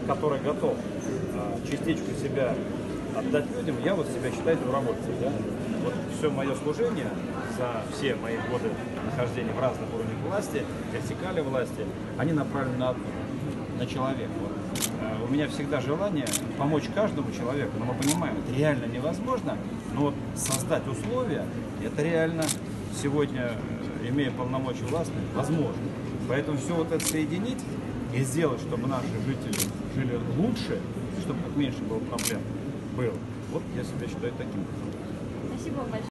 который готов частичку себя отдать людям, я вот себя считаю добровольцем. Да? Вот все мое служение за все мои годы нахождения в разных уровнях власти, вертикали власти, они направлены на одно, на человека. Вот. У меня всегда желание помочь каждому человеку, но мы понимаем, это реально невозможно, но вот создать условия, это реально сегодня, имея полномочия властных, возможно. Поэтому все вот это соединить и сделать, чтобы наши жители жили лучше, чтобы как меньше было проблем, было. Вот я себя считаю таким. Спасибо вам большое.